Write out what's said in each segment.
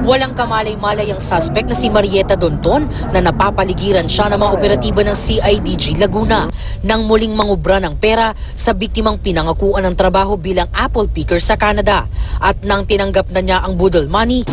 Walang kamalay-malay ang suspect na si Marieta Donton na napapaligiran siya ng mga operatiba ng CIDG Laguna nang muling mangubra ng pera sa biktimang pinangakuan ng trabaho bilang apple picker sa Canada. At nang tinanggap na niya ang budol money,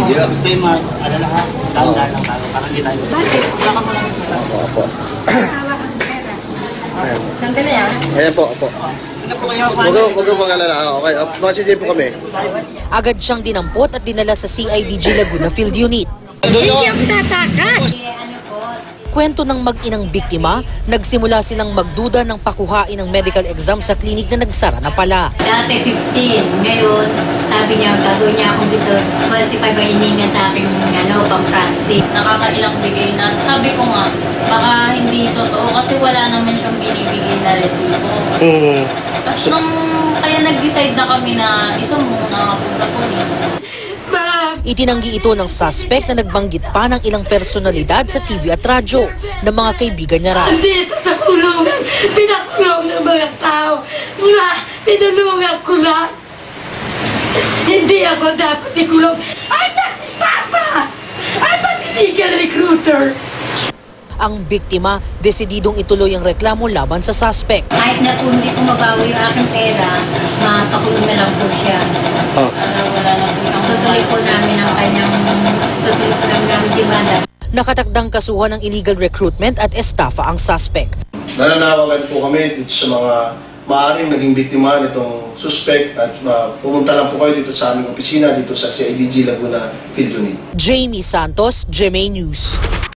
Ayan po, opo. Huwag mo pangalala. Okay, masijay po kami. agad siyang dinampot at dinala sa CIDG Laguna Field Unit. Hindi ako tatakas! Kwento ng mag-inang biktima, nagsimula silang magduda ng pakuhain ng medical exam sa klinik na nagsara na pala. Dati 15, ngayon sabi niya gagawin niya akong gusto 25 ang hininga sa aking pang-processing. Nakakailang bigay na. Sabi ko nga, baka hindi totoo kasi wala naman siyang binibigay na resibo. Tapos nung kaya nag-decide na kami na isang muna ako sa polis. Itinanggi ito ng suspect na nagbanggit pa ng ilang personalidad sa TV at radyo ng mga kaibigan niya raw. Dito sa kulungan, pinakulong ng mga tao. Nga, tinulungan ko lang. Hindi ako dapat ikulong. I'm not stapa! I'm a illegal recruiter. Ang biktima, desididong ituloy ang reklamo laban sa suspect. Kahit na kung hindi ko mabawi yung aking pera, mapakulong na lang po siya. Para wala na po siyang tutuloy po namin ang kanyang demanda. Nakatakdang kasuhan ng illegal recruitment at estafa ang suspect. Nananawagan po kami dito sa mga maaaring naging biktima nitong suspect at pumunta lang po kayo dito sa aming opisina dito sa CIDG Laguna Field Unit. Jamie Santos, GMA News.